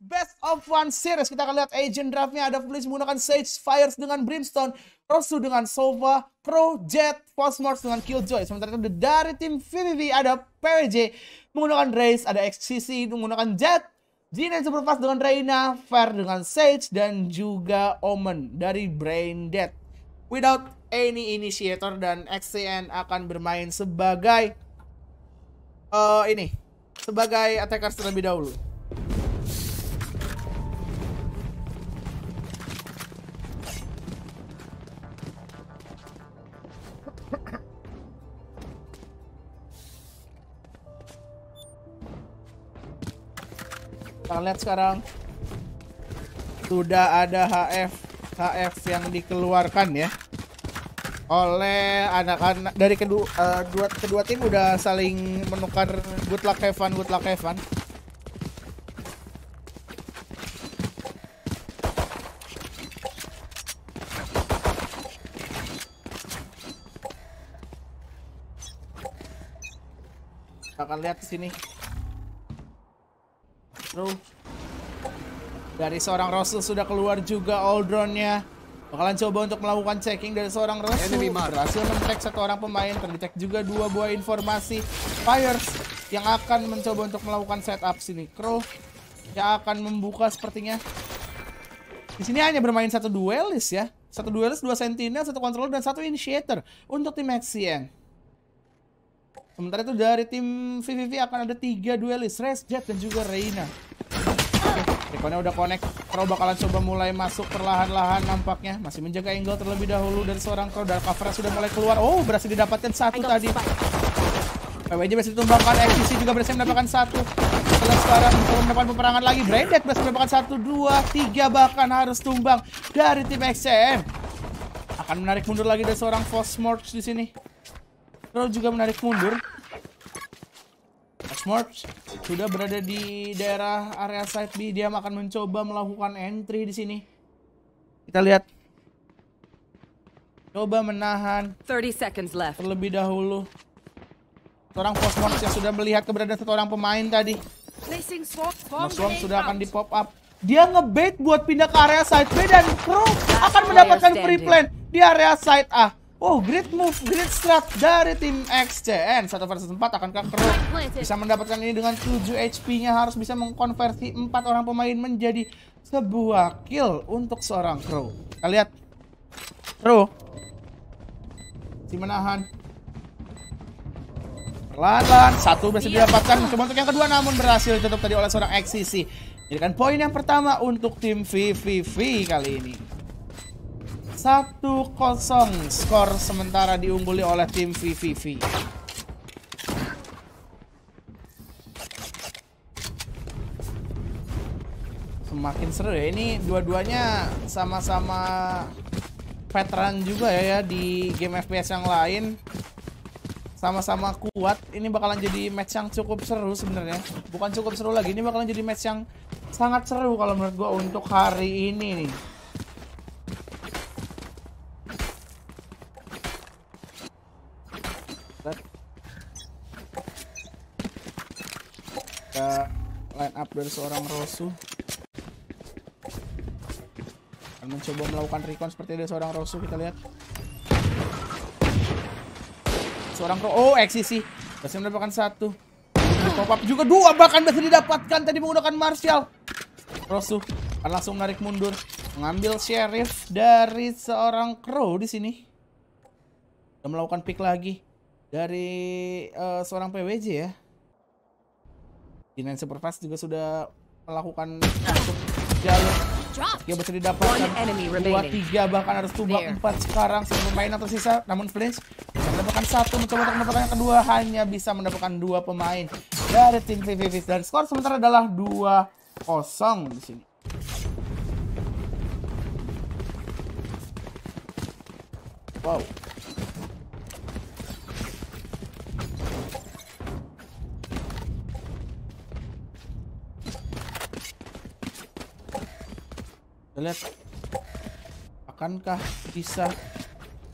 Best of One Series. Kita akan lihat agent draftnya. Ada Felice menggunakan Sage, Fires dengan Brimstone, Rosu dengan Sova, Crow, Jet, Phosmorus dengan Killjoy. Sementara itu dari tim VVV ada PWJ menggunakan Raze, ada XCC menggunakan Jet, G9 Superfast dengan Reina, Fair dengan Sage, dan juga Omen dari Brain Dead. Without any initiator, dan XCN akan bermain sebagai sebagai attacker terlebih dahulu. Kita lihat sekarang sudah ada HF yang dikeluarkan ya oleh anak-anak dari kedua tim. Udah saling menukar good luck have fun. Kita akan lihat di sini. Dari seorang Rosu sudah keluar juga Aldron-nya. Bakalan coba untuk melakukan checking dari seorang Rosu. Berhasil men-track satu orang pemain. Terdetek juga 2 buah informasi Fires yang akan mencoba untuk melakukan setup sini. Crow yang akan membuka sepertinya. Di sini hanya bermain satu duelist ya. Satu duelist, 2 sentinel, 1 controller, dan 1 initiator untuk tim XCN. Sementara itu dari tim VVV akan ada 3 duelist, Raze, Jet, dan juga Reina. Oke, rekonnya udah connect. Crow bakalan coba mulai masuk perlahan-lahan nampaknya. Masih menjaga angle terlebih dahulu dari seorang Crow. Dan covernya sudah mulai keluar. Oh, berhasil didapatkan 1 tadi. PWJ berhasil ditumbangkan. XCC juga berhasil mendapatkan 1. Setelah sekarang untuk mendapatkan peperangan lagi. Brain Dead berhasil mendapatkan 1, 2, 3 bahkan harus tumbang dari tim XCM. Akan menarik mundur lagi dari seorang Phosmorus di sini. Crow juga menarik mundur. Phosmorus sudah berada di daerah area side B. Dia akan mencoba melakukan entry di sini. Kita lihat. Coba menahan 30 seconds left. terlebih dahulu. Seorang Phosmorus yang sudah melihat keberadaan satu orang pemain tadi. Swarm sudah akan di pop up. Dia ngebait buat pindah ke area side B, dan Crow akan mendapatkan free plan di area side A. Oh, great move, great strat dari tim XCN. 1 versus 4 akankah Crow bisa mendapatkan ini dengan 7 HP-nya. Harus bisa mengkonversi 4 orang pemain menjadi sebuah kill untuk seorang Crow. Kita lihat. Crow si menahan. Perlahan-lahan 1 berhasil didapatkan. Mencoba untuk yang kedua, namun berhasil ditutup tadi oleh seorang XCC. Jadikan poin yang pertama untuk tim VVV kali ini. 1-0 skor sementara diungguli oleh tim VVV. Semakin seru ya, ini dua-duanya sama-sama veteran juga ya di game FPS yang lain. Sama-sama kuat. Ini bakalan jadi match yang cukup seru sebenarnya. Bukan cukup seru lagi, ini bakalan jadi match yang sangat seru kalau menurut gua untuk hari ini nih. Kita line up dari seorang Rosu. Akan mencoba melakukan recon seperti ada seorang Rosu. Kita lihat. Seorang Crow. Oh, XCC berhasil mendapatkan 1. Pop up juga 2, bahkan berhasil didapatkan tadi menggunakan Martial. Rosu akan langsung menarik mundur, mengambil Sheriff dari seorang Crow di sini. Dan melakukan pick lagi dari seorang PWJ ya. G9 Superfast juga sudah melakukan masuk jalur. Dia bisa didapatkan 2-3, bahkan harus tumbang 4 sekarang. Semua pemain yang tersisa, namun Flinch bisa mendapatkan 1, mencoba untuk mendapatkan yang kedua, hanya bisa mendapatkan 2 pemain dari tim VVV. Dan skor sementara adalah 2-0 di sini. Wow. Kita lihat, akankah bisa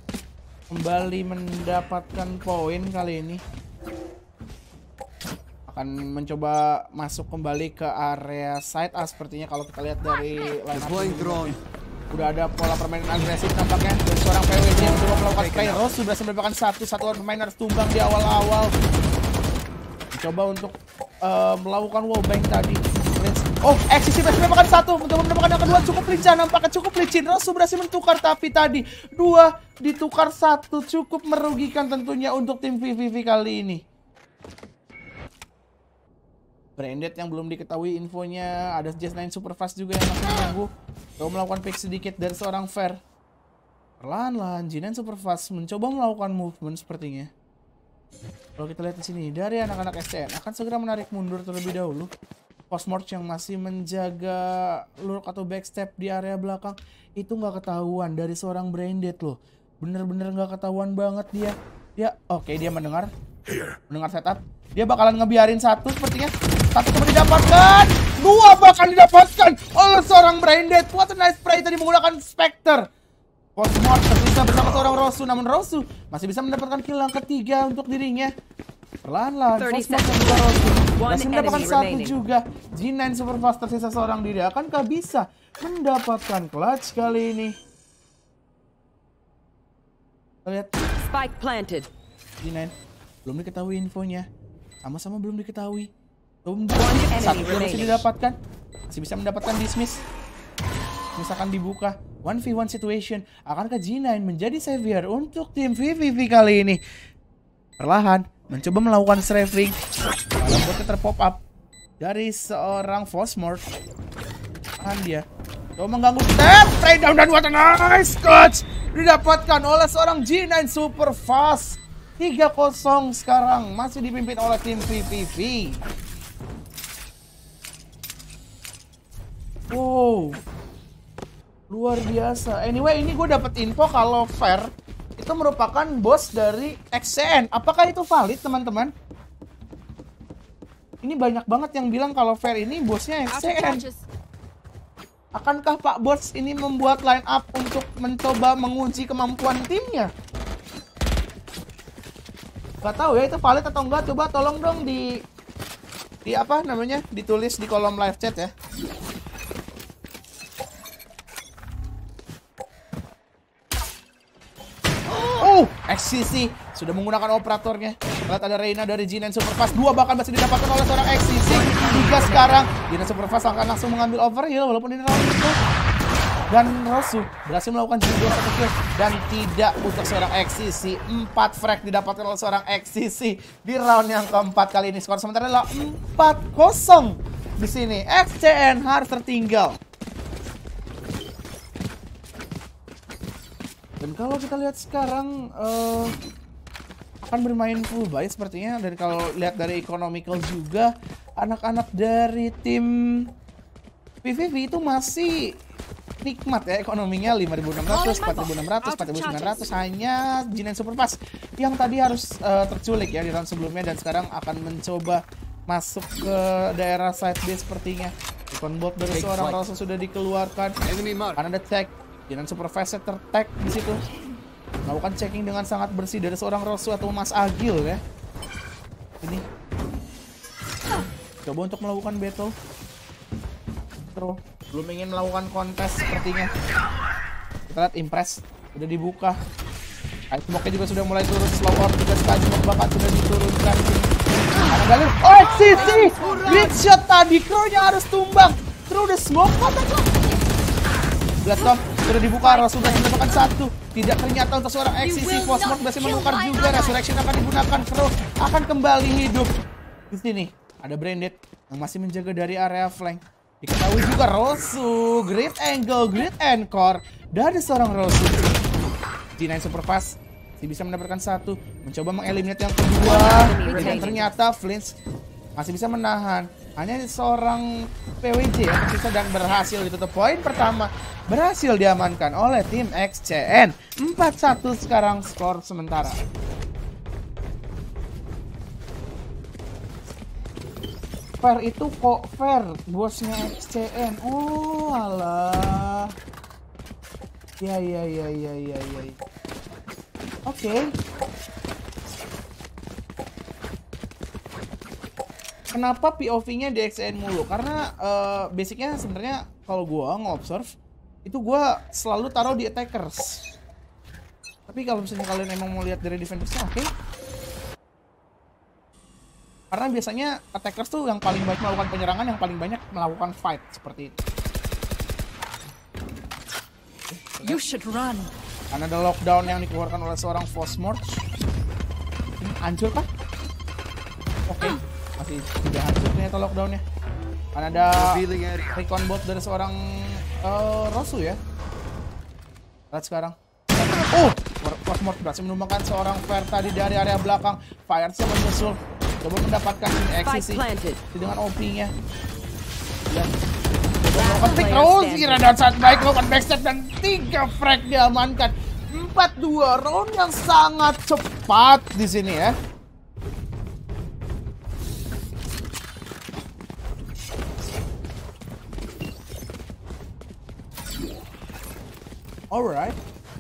kembali mendapatkan poin kali ini? akan mencoba masuk kembali ke area side A sepertinya kalau kita lihat dari line up. Udah ada pola permainan agresif tampaknya dari seorang PWJ yang mencoba melakukan spray. Rose sudah mendapatkan satu orang pemain harus tumbang di awal-awal. Mencoba untuk melakukan wallbang tadi. Oh, XCC berhasil mendapatkan satu, mencoba mendapatkan yang kedua cukup lincah, nampaknya cukup licin. Rose berhasil mentukar, tapi tadi 2 ditukar 1 cukup merugikan tentunya untuk tim VVV kali ini. Branded yang belum diketahui infonya, ada Just9 Superfast juga yang masih menunggu. Coba melakukan pick sedikit dari seorang Fair. Perlahan-lahan G9 Superfast mencoba melakukan movement sepertinya. Kalau kita lihat di sini dari anak-anak STN akan segera menarik mundur terlebih dahulu. Postmort yang masih menjaga lurk atau backstep di area belakang itu nggak ketahuan dari seorang Branded loh. Bener-bener nggak ketahuan banget dia. Oke, dia mendengar setup. Dia bakalan ngebiarin satu sepertinya. Satu coba didapatkan, 2 bahkan didapatkan oleh seorang Branded. What a nice spray tadi menggunakan Spectre. Postmort tersisa bersama seorang Rosu, namun Rosu masih bisa mendapatkan kill yang ketiga untuk dirinya. Perlahan-lahan Postmort dan juga Rosu masih mendapatkan satu juga. G9 Superfast tersisa seorang diri. Akankah bisa mendapatkan clutch kali ini? Kita lihat Spike planted. G9 belum diketahui infonya. Sama-sama belum diketahui. Satu masih didapatkan. Masih bisa mendapatkan dismiss. Misalkan dibuka 1v1 situation. Akankah G9 menjadi savior untuk tim VVV kali ini? Perlahan mencoba melakukan strafing. Lambotnya terpop up dari seorang Fosmort. Tahan dia. Coba mengganggu step. Spray down dan what a nice clutch didapatkan oleh seorang G9 Superfast. 3-0 sekarang masih dipimpin oleh tim VVV. Wow, luar biasa. Anyway, ini gue dapet info kalau Fair itu merupakan bos dari XCN. Apakah itu valid, teman-teman? Ini banyak banget yang bilang kalau Fair ini bosnya XCN. Akankah Pak Bos ini membuat line up untuk mencoba menguji kemampuan timnya? Gak tahu ya itu valid atau enggak. Coba tolong dong di apa namanya, ditulis di kolom live chat ya. XCC sudah menggunakan operatornya. Lihat ada Reina dari G9 Superfast. 2 bahkan masih didapatkan oleh seorang XCC. 3 sekarang. G9 Superfast akan langsung mengambil overheal walaupun ini round itu. Dan Rosu berhasil melakukan juga 1 kill. Dan tidak untuk seorang XCC. 4 frag didapatkan oleh seorang XCC di round yang keempat kali ini. Skor sementara adalah 4-0 di sini. XCN harus tertinggal. Dan kalau kita lihat sekarang akan bermain full buy sepertinya. Dan kalau lihat dari economical juga, anak-anak dari tim PVV itu masih nikmat ya ekonominya. 5.600, 4.600, 4.900. Hanya G9 Superfast yang tadi harus terculik ya di round sebelumnya. Dan sekarang akan mencoba masuk ke daerah side B sepertinya. Recon bot dari seorang Rosa sudah dikeluarkan. Karena ada tag. G9 Superfast tertag di situ. Melakukan checking dengan sangat bersih dari seorang Rosu atau Mas Agil ya. Ini. Coba untuk melakukan battle. Terus belum ingin melakukan kontes sepertinya. Kita lihat Impress udah dibuka. Ice smoke-nya juga sudah mulai turun. Slow orb juga sekali smoke bahkan sudah diturunkan. Ada Galil. Oh, XCC! Great shot tadi. Crow-nya harus tumbang. Through the smoke. Blast sudah dibuka, Rosu sudah mendapatkan 1. Tidak ternyata untuk seorang XCC. Postmort masih menukar juga. Resurrection akan digunakan. Crow akan kembali hidup. Di sini ada Branded yang masih menjaga dari area flank. Diketahui juga Rosu. Great angle, great encore dari seorang Rosu. G9 Superfast masih bisa mendapatkan 1. Mencoba mengeliminate yang kedua. Dan ternyata Flinch masih bisa menahan. Hanya seorang PWJ yang tersisa dan berhasil ditutup. Poin pertama berhasil diamankan oleh tim XCN. 4-1 sekarang skor sementara. Fair itu kok Fair, bosnya XCN. Oh alah. Ya. Oke. Kenapa POV-nya di XN mulu? Karena basicnya sebenarnya kalau gua nge-observe itu gua selalu taruh di attackers. Tapi kalau misalnya kalian emang mau lihat dari defendersnya, oke. Karena biasanya attackers tuh yang paling banyak melakukan penyerangan, yang paling banyak melakukan fight seperti itu. You should run. Karena ada lockdown yang dikeluarkan oleh seorang Fosmorch. Hancur kah? Oke. Masih tidak hancur ternyata lockdownnya. Karena ada recon bot dari seorang Rosu ya. Lihat sekarang. Fosmorch berhasil menumbangkan seorang Fer tadi dari area belakang. Fires menyusul. Coba mendapatkan eksisi dengan OP-nya. Dan memetik Rosie dan saat baik melakukan backstep dan 3 frag diamankan. 4-2 round yang sangat cepat di sini ya. Alright.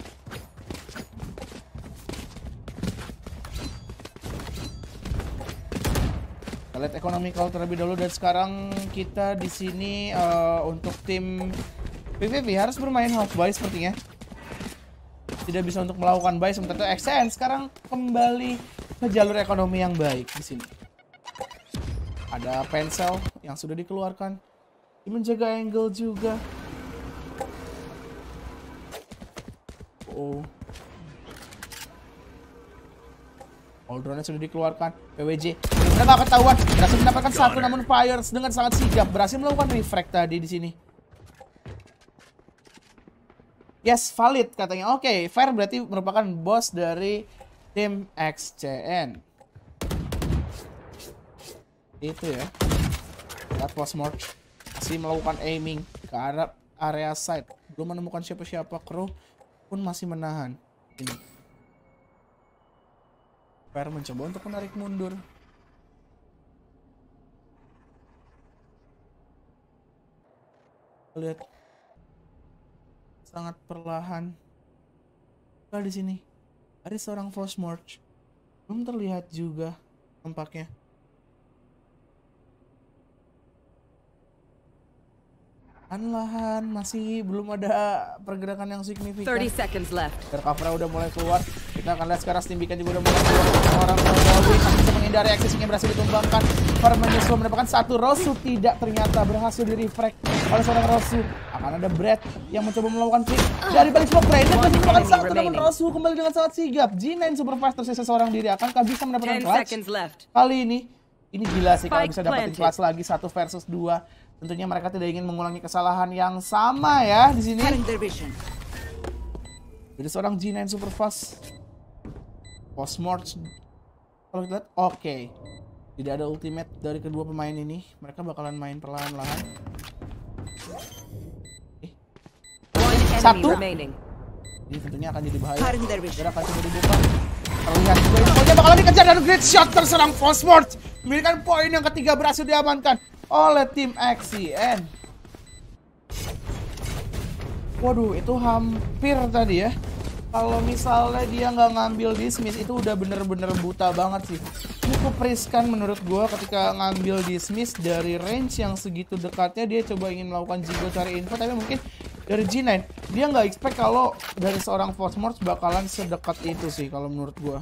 Kita lihat economical terlebih dahulu dan sekarang kita di sini untuk tim PVP harus bermain half buy sepertinya. Tidak bisa untuk melakukan buy sementara itu XN sekarang kembali ke jalur ekonomi yang baik di sini. Ada pensel yang sudah dikeluarkan. Menjaga angle juga. Drone-nya sudah dikeluarkan. PWJ benar gak ketahuan. Berhasil mendapatkan satu namun Fires dengan sangat sigap berhasil melakukan refrag tadi di sini. Yes, valid katanya. Oke, Fair berarti merupakan bos dari tim XCN. Itu ya. Lihat Fosmorch masih melakukan aiming ke arah area side. Belum menemukan siapa-siapa. Kru pun masih menahan. Ini. Fair mencoba untuk menarik mundur. Lihat. Sangat perlahan. Di sini ada seorang Fosmorch. Belum terlihat juga tampaknya. Lahan masih belum ada pergerakan yang signifikan. 30 seconds left. Cover udah mulai keluar. Kita akan lihat sekarang Stimbikan juga udah mulai keluar. Orang Rowi bisa menghindari eksisinya berhasil ditumbangkan. Far menyusul mendapatkan satu. Rosu tidak ternyata berhasil di refrag oleh seorang Rosu. Akan ada Brad yang mencoba melakukan pick dari balik smoke play. Dan menyumbangkan satu namun Rosu kembali dengan sangat sigap. G9 Superfast tersisa seorang diri. Akankah bisa mendapatkan clutch? Kali ini gila sih kalau bisa dapetin clutch lagi 1 versus 2. Tentunya mereka tidak ingin mengulangi kesalahan yang sama ya di sini. Jadi seorang G9 Superfast. Fosmorch. Kalau kita lihat, oke. Tidak ada ultimate dari kedua pemain ini. Mereka bakalan main perlahan-lahan. Satu. Ini tentunya akan jadi bahaya. Dia akan coba dibuka. Terlihat juga infonya bakalan dikejar dan great shot terserang Fosmorch. Memiliki poin yang ketiga berhasil diamankan oleh tim XCN. Waduh, itu hampir tadi ya. Kalau misalnya dia nggak ngambil dismiss, itu udah bener-bener buta banget sih. Cukup riskan menurut gue ketika ngambil dismiss dari range yang segitu dekatnya. Dia coba ingin melakukan jigo cari info, tapi mungkin dari G9 dia nggak expect kalau dari seorang Fosmorch bakalan sedekat itu sih kalau menurut gue.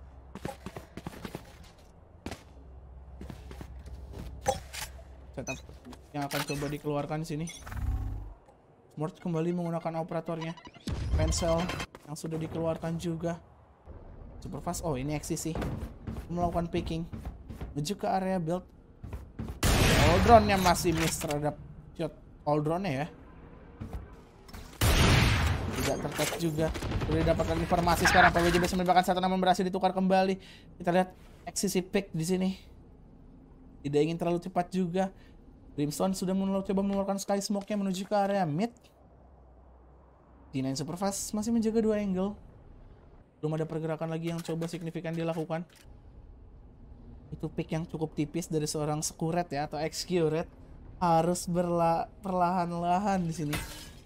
Setup yang akan coba dikeluarkan di sini. Fosmorch kembali menggunakan operatornya. Pensel yang sudah dikeluarkan juga. Superfast. Oh, ini XCC melakukan picking menuju ke area build. Drone-nya masih miss terhadap shot drone-nya ya. Tidak tertag juga. Sudah didapatkan informasi sekarang. PWJ bisa mendapatkan satu namun berhasil ditukar kembali. Kita lihat XCC pick di sini. Tidak ingin terlalu cepat juga. Brimstone sudah coba mengeluarkan Sky Smoke-nya menuju ke area mid. G9 Superfast masih menjaga 2 angle. Belum ada pergerakan lagi yang coba signifikan dilakukan. Itu pick yang cukup tipis dari seorang Skuret ya, atau X-Kuret. Harus perlahan-lahan di sini.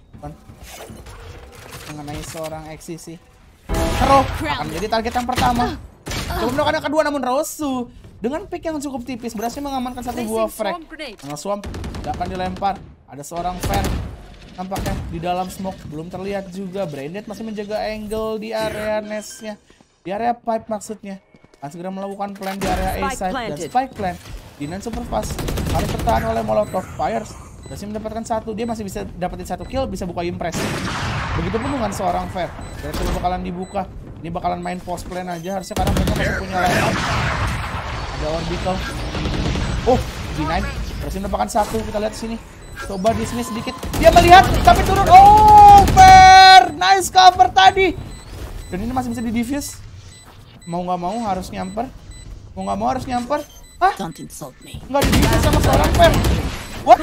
Mengenai seorang XCC. Kero akan menjadi target yang pertama. Coba melakukan yang kedua namun Rosu dengan pick yang cukup tipis berhasil mengamankan satu buah frag. Nge-swamp tidak akan dilempar. Ada seorang Fer nampaknya di dalam smoke, belum terlihat juga. Branded masih menjaga angle di area nestnya, di area pipe maksudnya. Akan segera melakukan plan di area A side dan spike plan. Dinan super fast harus tertahan oleh Molotov. Fires berhasil mendapatkan satu, dia masih bisa dapetin satu kill, bisa buka impress. Begitupun dengan seorang Fer. Berarti bakalan dibuka. Ini bakalan main post plan aja. Harusnya sekarang mereka masih punya layup. Ada orbital. Oh, D9 berhasil mendapatkan satu. Kita lihat di sini. Coba di sini sedikit. Dia melihat tapi turun. Oh, Fer. Nice cover tadi. Dan ini masih bisa di defuse. Mau nggak mau harus nyamper. Mau nggak mau harus nyamper. Hah? Nggak di defuse sama seorang Fer. What?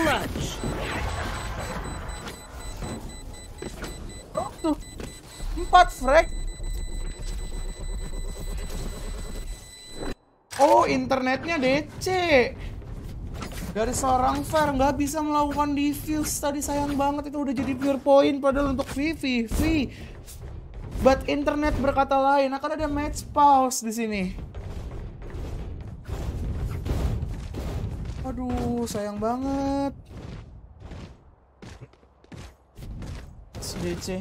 Oh, tuh. 4 frag. Oh, internetnya DC. Dari seorang Fer nggak bisa melakukan defuse tadi, sayang banget, itu udah jadi pure point padahal untuk VVV. But internet berkata lain, akan ada match pause di sini. Aduh, sayang banget. DC.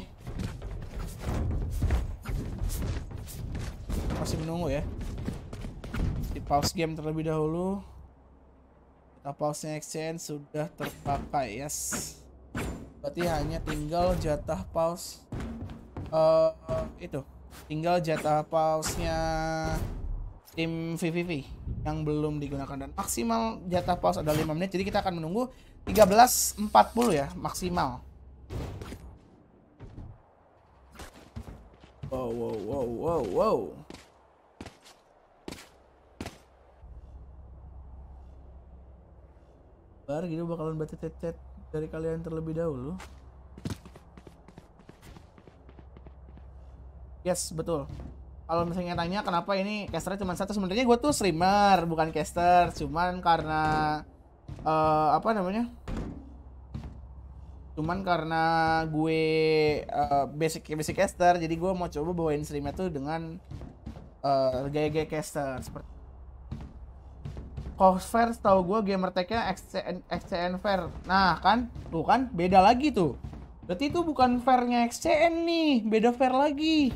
Masih menunggu ya. Di pause game terlebih dahulu. Kita pause-nya exchange sudah terpakai, yes. Berarti hanya tinggal jatah pause. Itu tinggal jatah pause-nya tim VVV yang belum digunakan, dan maksimal jatah pause ada 5 menit. Jadi kita akan menunggu 13.40 ya maksimal. Wow. Baru gitu bakalan baca chat dari kalian terlebih dahulu. Yes, betul. Kalau misalnya tanya kenapa ini casternya cuma satu, sebenarnya gue tuh streamer bukan caster, cuman karena cuman karena gue basic caster, jadi gue mau coba bawain streamnya tuh dengan gaya-gaya caster seperti Fer. Tahu gue gamer tag-nya XCN Fer. Nah kan, tuh kan beda lagi tuh. Berarti itu bukan Fer-nya XCN nih, beda Fer lagi.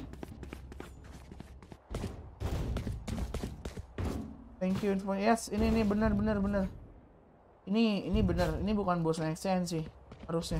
Thank you info. Yes, ini benar. Ini benar. Ini bukan bosnya XCN sih harusnya.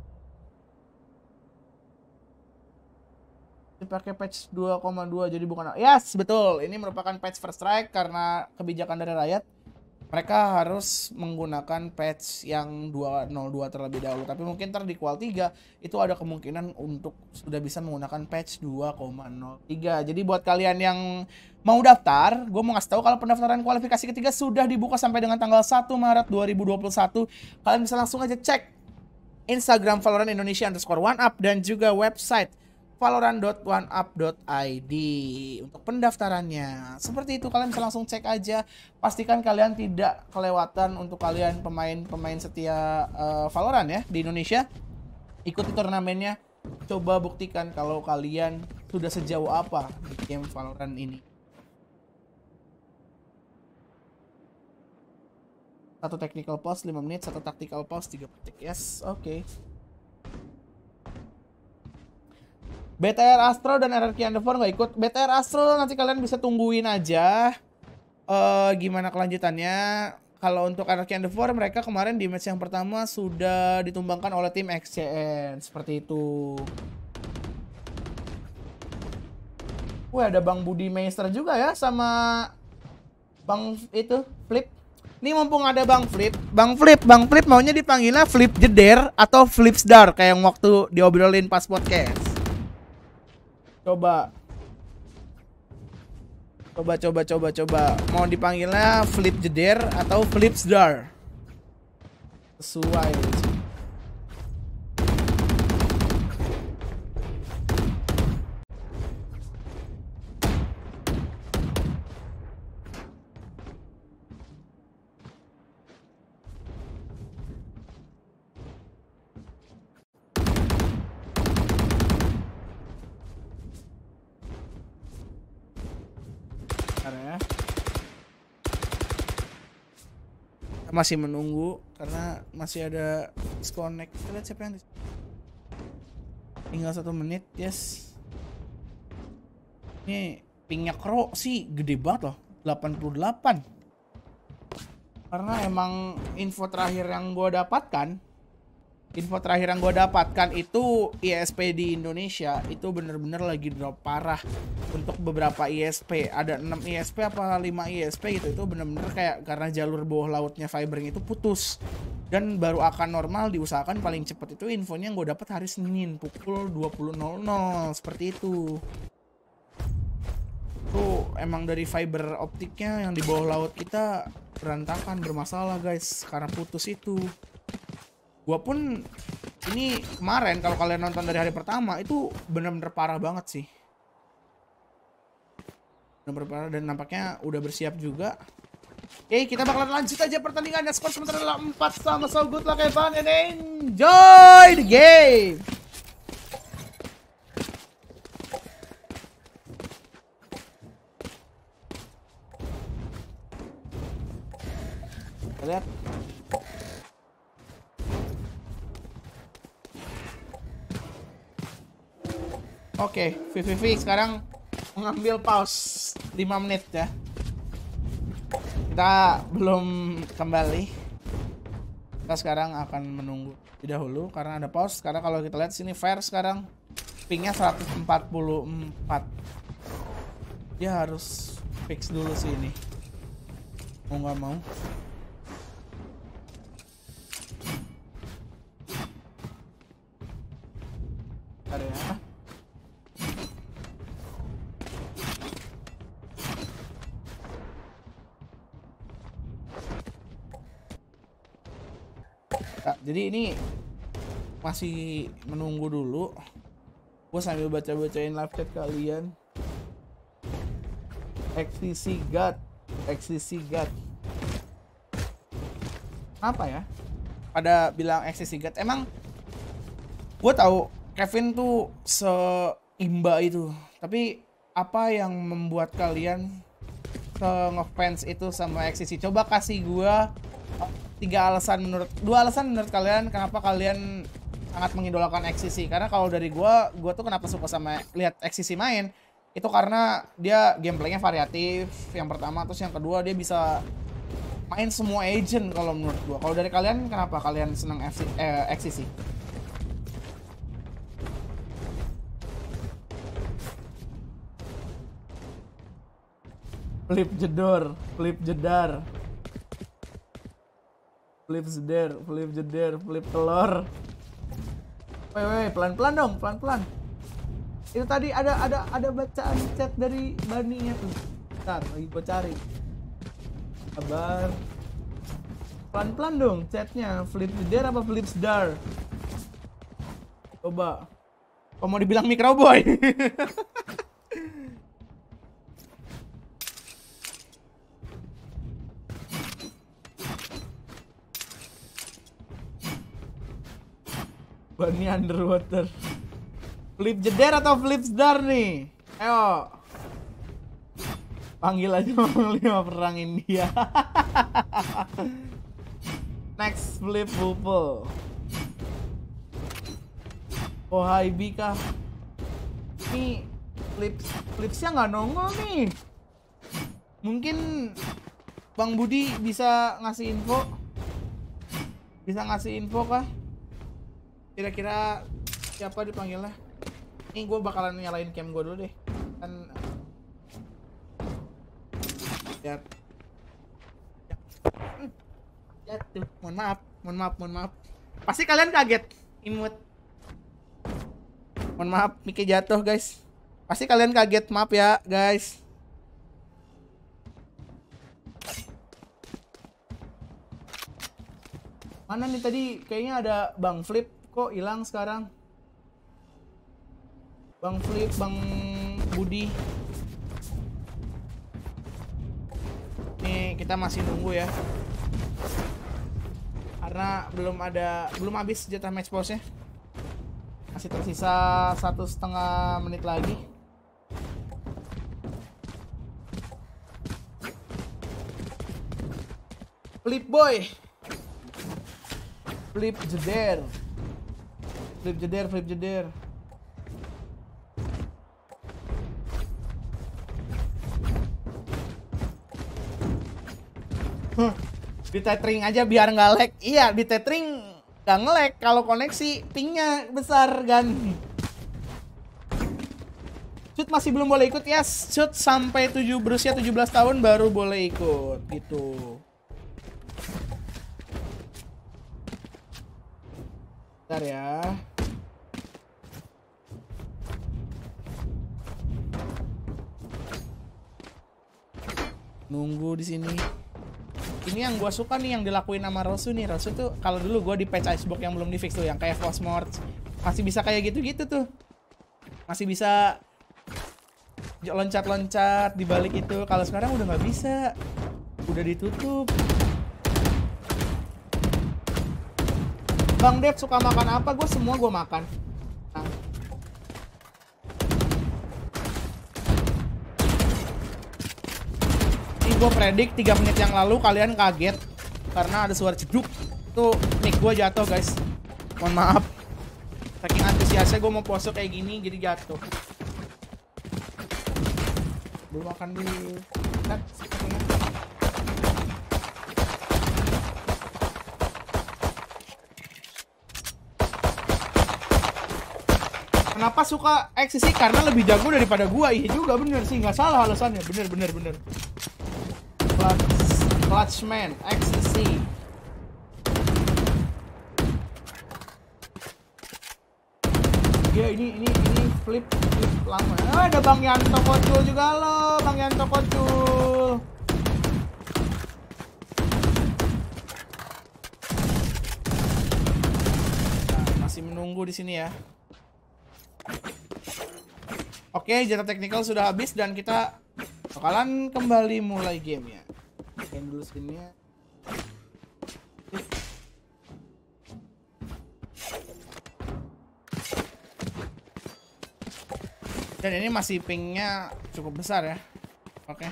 Dipakai patch 2.2 jadi bukan. Yes, betul. Ini merupakan patch first strike karena kebijakan dari Riot. Mereka harus menggunakan patch yang 2.02 terlebih dahulu. Tapi mungkin ntar di Qual 3 itu ada kemungkinan untuk sudah bisa menggunakan patch 2.03. Jadi buat kalian yang mau daftar, gue mau ngasih tahu kalau pendaftaran kualifikasi ketiga sudah dibuka sampai dengan tanggal 1 Maret 2021. Kalian bisa langsung aja cek Instagram Valorant Indonesia _OneUp dan juga website valorant.oneup.id untuk pendaftarannya. Seperti itu, kalian bisa langsung cek aja. Pastikan kalian tidak kelewatan untuk kalian pemain setia Valorant ya di Indonesia. Ikuti turnamennya. Coba buktikan kalau kalian sudah sejauh apa di game Valorant ini. Satu technical pause 5 menit, satu tactical pause 3 detik. Yes, oke. BTR Astro dan RRQ Underfor nggak ikut. BTR Astro nanti kalian bisa tungguin aja gimana kelanjutannya. Kalau untuk RRQ Underfor, mereka kemarin di match yang pertama sudah ditumbangkan oleh tim XCN. Seperti itu. Wah, ada Bang Budi Meister juga ya sama Bang itu Flip. Ini mumpung ada Bang Flip maunya dipanggilnya Flip Jeder atau Flipsdar kayak yang waktu diobrolin pas podcast. Coba. Mau dipanggilnya Flip Jeder atau Flipsdar. Sesuai. Ya. masih menunggu karena masih ada disconnect. Kita lihat siapa yang tinggal 1 menit. Yes, ini pingnya Kro sih gede banget loh, 88. Karena emang info terakhir yang gue dapatkan itu ISP di Indonesia itu bener-bener lagi drop parah. Untuk beberapa ISP, ada 6 ISP apa 5 ISP gitu, itu bener-bener kayak karena jalur bawah lautnya fibering itu putus. Dan baru akan normal, diusahakan paling cepat itu infonya yang gue dapat hari Senin pukul 20.00 seperti itu. Tuh emang dari fiber optiknya yang di bawah laut kita berantakan, bermasalah guys, karena putus itu. Gua pun ini kemarin kalau kalian nonton dari hari pertama itu bener-bener parah banget sih. Bener-bener parah, dan nampaknya udah bersiap juga. Oke, kita bakalan lanjut aja pertandingannya. Skor sementara adalah 4-sama. So good luck everyone and enjoy the game. Kita lihat. Oke, VVV sekarang mengambil pause 5 menit ya. Kita belum kembali. Kita sekarang akan menunggu dahulu karena ada pause. Karena kalau kita lihat sini fair sekarang pingnya 144. Dia harus fix dulu sih ini. Mau nggak mau. Ada ya. Nah, jadi ini masih menunggu dulu. Gue sambil baca-bacain live chat kalian. XTC God. Apa ya? Pada bilang XTC God. Emang gue tahu Kevin tuh seimba itu. Tapi apa yang membuat kalian ngefans itu sama XTC? Coba kasih gue 2 alasan menurut kalian kenapa kalian sangat mengidolakan XCC. Karena kalau dari gua tuh kenapa suka sama lihat XCC main itu karena dia gameplaynya variatif yang pertama, terus yang kedua dia bisa main semua agent kalau menurut gua. Kalau dari kalian kenapa kalian senang XCC? Flip jedar, flip telur. Woi, pelan-pelan dong, pelan-pelan. Itu tadi ada bacaan chat dari Baninya tuh. Bentar, lagi gue cari. Sabar. Pelan-pelan dong chatnya. Flip jedar apa flip jedar? Coba. Kok mau dibilang microboy? Bunny underwater. Flip jeder atau flip jedar nih? Ayo. Panggil aja Panglima Perang India. Next flip Bupel. Oh Haibi kah? Nih flipsnya nggak nongol nih. Mungkin Bang Budi bisa ngasih info? Bisa ngasih info kah? Kira-kira siapa dipanggilnya? Ini gue bakalan nyalain cam gue dulu deh. Kan lihat. Jatuh. Mohon maaf. Pasti kalian kaget. Imut. Mohon maaf, mic jatuh guys. Pasti kalian kaget, maaf ya guys. Mana nih tadi? Kayaknya ada Bang Flip. Kok hilang sekarang? Bang Flip, Bang Budi. Nih kita masih nunggu ya. Karena belum habis jatah match pause-nya. Masih tersisa 1,5 menit lagi. Flip boy. Flip jeder. Flip jeder. Di tethering aja biar nggak lag. Iya, di tethering nggak nge-lag kalau koneksi pingnya besar kan. Shoot masih belum boleh ikut ya. Shoot sampai berusia 17 tahun baru boleh ikut gitu. Bentar ya. Nunggu di sini. Ini yang gue suka nih yang dilakuin sama Rosu nih. Rosu tuh kalau dulu gue di patch Icebox yang belum di fix tuh, yang kayak Frostmort masih bisa kayak gitu-gitu tuh. Masih bisa loncat-loncat di balik itu. Kalau sekarang udah nggak bisa. Udah ditutup. Bang Dev suka makan apa? Gue semua gue makan. Nah. Gue predik 3 menit yang lalu kalian kaget karena ada suara jeduk. Tuh mic gue jatuh guys. Mohon maaf. Saking antusiasnya gue mau pose kayak gini jadi jatuh. Gue makan dulu. Nah, kenapa suka XCC? Karena lebih jago daripada gua. Iya juga bener sih, nggak salah alasannya. Bener. Clutchman, XCC. Ya ini flip lama. Ada Bang Yanto Kocul juga loh, Bang Yanto Kocul. Nah, masih menunggu di sini ya. Oke, jatah teknikal sudah habis dan kita bakalan kembali mulai game ya. Game dulu sini ya. Dan ini masih pingnya cukup besar ya. Oke.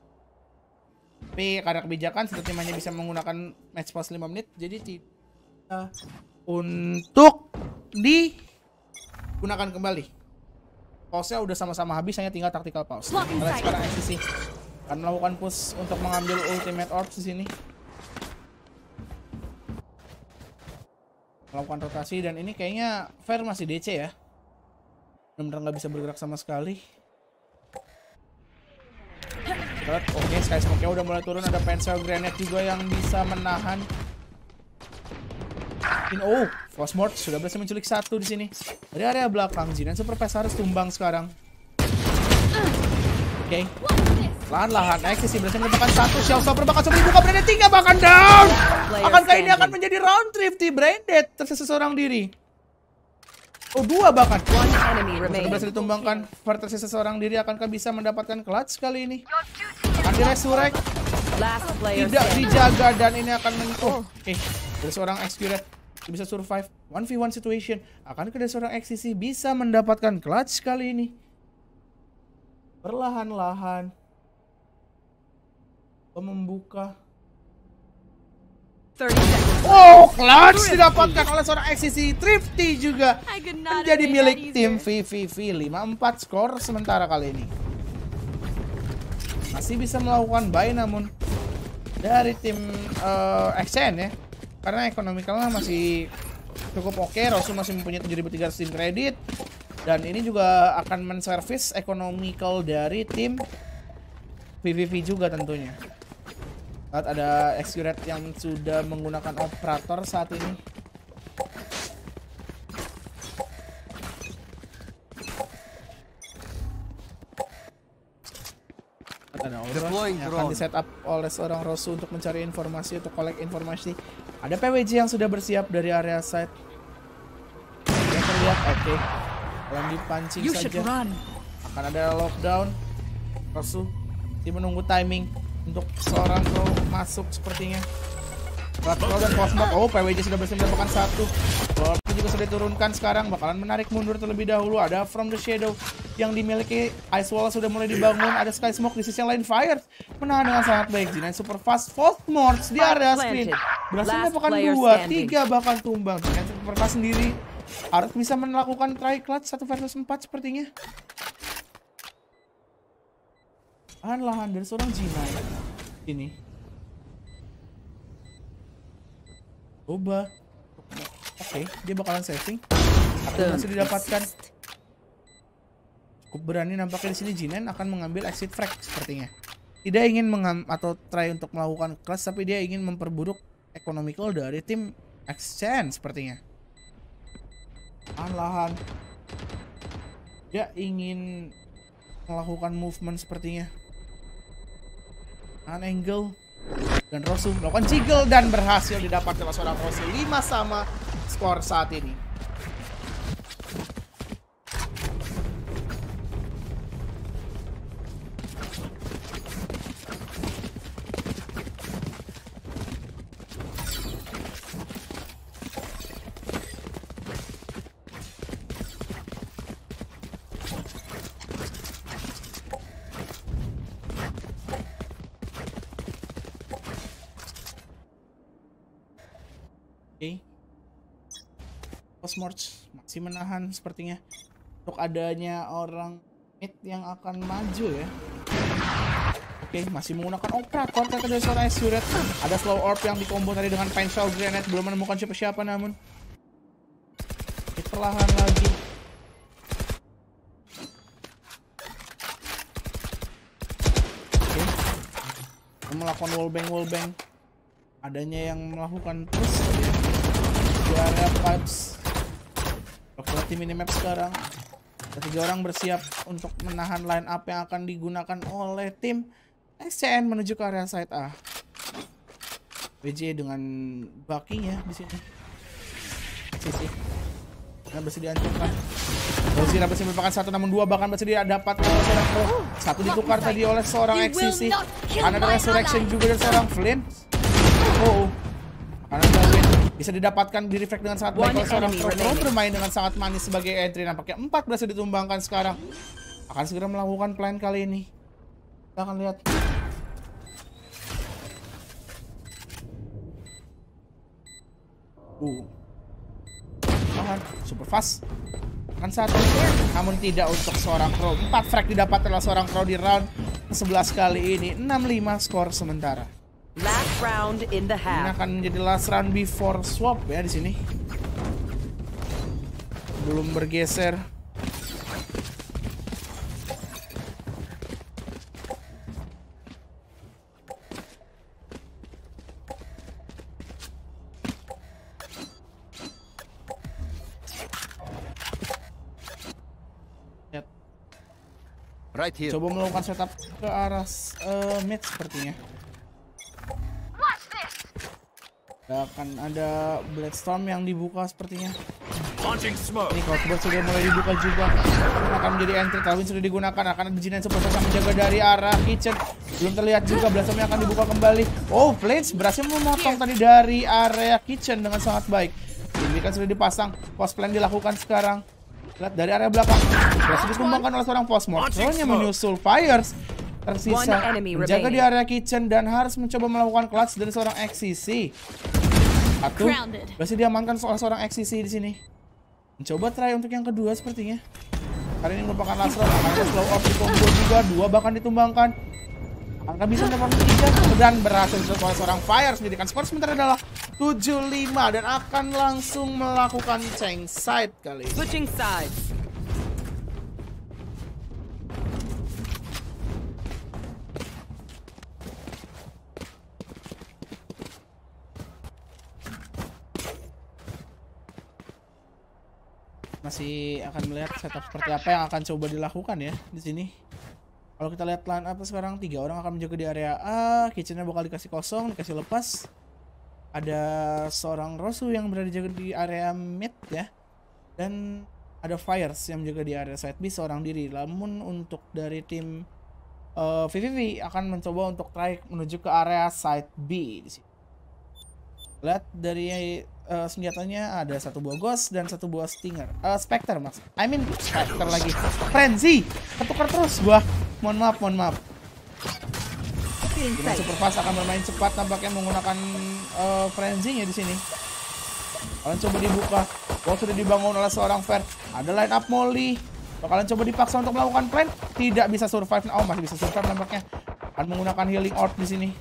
Tapi karena kebijakan setiap tim hanya bisa menggunakan match pause 5 menit, jadi tidak untuk digunakan kembali. Pause-nya udah sama-sama habis, hanya tinggal tactical pause. Kalian sekarang XCC akan melakukan push untuk mengambil ultimate orb di sini. Melakukan rotasi dan ini kayaknya Fair masih DC ya. Benar-benar nggak bisa bergerak sama sekali. Oke, Sky Smoke-nya udah mulai turun. Ada Pencil Grenade juga yang bisa menahan. Oh, Frostmort sudah berhasil menculik satu di sini. Dari area belakang, Zidan Super Pass harus tumbang sekarang. Oke. Lahan-lahan XCC berhasil mendapatkan satu. Shellstopper bakal coba dibuka. Branded 3 bahkan down. Akankah ini akan menjadi round Thrifty? Branded tersisa seorang diri. Oh, 2 bahkan. Sudah berhasil ditumbangkan. Far tersisa seorang diri. Akankah bisa mendapatkan clutch kali ini? Akan diresurrect. Tidak dijaga dan ini akan menyentuh. Oke, ada seorang XQ bisa survive 1v1 situation. Akankah ada seorang XCC bisa mendapatkan clutch kali ini? Perlahan-lahan membuka. Oh, clutch didapatkan oleh seorang XCC. Thrifty juga menjadi milik tim VVV. 5-4 skor sementara kali ini. Masih bisa melakukan buy namun dari tim Exchange ya. Karena ekonomikalnya masih cukup oke. Rosu masih mempunyai 7.300 tim kredit. Dan ini juga akan menservis ekonomikal dari tim VVV juga tentunya. Saat ada Xcuret yang sudah menggunakan operator saat ini. Ada Aura yang akan di setup oleh seorang Rosu untuk mencari informasi, untuk collect informasi. Ada PWJ yang sudah bersiap dari area side. Yang terlihat oke. Kalau dipancing saja akan ada lockdown. Rosu dia menunggu timing untuk seorang pro masuk sepertinya. Pro dan Cosmo. Oh, PWJ sudah berhasil mendapatkan satu. Pro juga sudah diturunkan sekarang. Bakalan menarik mundur terlebih dahulu. Ada From the Shadow yang dimiliki. Ice Wall sudah mulai dibangun. Ada Sky Smoke di sisi yang lain. Fire menahan dengan sangat baik. G9 super fast. False Morts di area screen. Berhasil mendapatkan 2, 3 bahkan tumbang. G9 super fast sendiri harus bisa melakukan try clutch 1 versus 4 sepertinya. Lahan dari seorang G9 ini. Coba. Oke, dia bakalan saving. Atau masih didapatkan. Cukup berani nampaknya di sini. G9 akan mengambil exit frag sepertinya. Tidak ingin atau try untuk melakukan clutch, tapi dia ingin memperburuk economical dari tim Exchange sepertinya. Lahan. Dia ingin melakukan movement sepertinya. Angle dan Rosu melakukan jiggle dan berhasil didapat oleh seorang Rosu. 5-sama skor saat ini. Cosmorch masih menahan sepertinya untuk adanya orang mid yang akan maju ya. Oke, masih menggunakan operator ternyata dari seorang Azure. Ada slow orb yang dikombo tadi dengan Paintshell Grenade, belum menemukan siapa-siapa namun perlahan lagi. Oke, melakukan wallbang. Adanya yang melakukan push di area pipes. Oke, minimap sekarang. Ketiga orang bersiap untuk menahan line up yang akan digunakan oleh tim SCN menuju ke area side A. BJ dengan bucking-nya di sini. Sisi. Nah, berhasil dihancurkan. Rozira berhasil merupakan 1 namun 2 bahkan berhasil dia dapat oleh seorang pro. 1 ditukar tadi oleh seorang XCC. Ada resurrection juga dari seorang Flynn. Karena bisa didapatkan di reflect dengan sangat baik oleh seorang pro bermain dengan sangat manis sebagai entry. Nampaknya 4 berhasil ditumbangkan sekarang. Akan segera melakukan plan kali ini. Kita akan lihat. Super fast. Akan 1. Namun tidak untuk seorang pro. 4 frag didapat oleh seorang pro di round 11 kali ini. 6-5 skor sementara. Last round in the half. Ini akan menjadi last round before swap ya di sini. Belum bergeser. Right here. Coba melakukan setup ke arah mid sepertinya. Akan ada Bloodstorm yang dibuka sepertinya. Ini Cloudburst sudah mulai dibuka juga. Akan menjadi entry. Talwin sudah digunakan. Akan ada G9 Super yang menjaga dari arah kitchen. Belum terlihat juga. Bloodstorm yang akan dibuka kembali. Oh, Blades berhasil memotong tadi dari area kitchen dengan sangat baik. Ini kan sudah dipasang. Post plan dilakukan sekarang. Lihat dari area belakang. Berhasil ditumbangkan oleh seorang Postmort. Soalnya menyusul Fires. Tersisa menjaga di area kitchen dan harus mencoba melakukan clutch dari seorang XCC. Satu berhasil diamankan seorang XCC di sini. Mencoba try untuk yang kedua sepertinya. Kali ini merupakan last round. Akan ada slow off di combo juga. 2 bahkan ditumbangkan. Angka bisa mendapatkan 3 dan berhasil oleh seorang Fire. Menjadikan skor sementara adalah 7-5 dan akan langsung melakukan change side kali ini. Switching sides. Masih akan melihat setup seperti apa yang akan coba dilakukan ya di sini. Kalau kita lihat line up sekarang 3 orang akan menjaga di area A, kitchennya bakal dikasih kosong, dikasih lepas. Ada seorang Rosu yang berada di area mid ya. Dan ada Fires yang menjaga di area side B seorang diri. Namun untuk dari tim VVV akan mencoba untuk try menuju ke area side B di sini. Lihat dari senjatanya ada 1 buah Ghost dan 1 buah Stinger. Spectre mas. Spectre lagi. Frenzy. Ketukar terus gua. Mohon maaf. Dengan Superfast akan bermain cepat tampaknya menggunakan frenzy-nya di sini. Kalian coba dibuka. Sudah dibangun oleh seorang Fer. Ada line up Molly. Kalian coba dipaksa untuk melakukan plan. Tidak bisa survive. Oh, masih bisa survive nampaknya. Akan menggunakan healing orb di sini.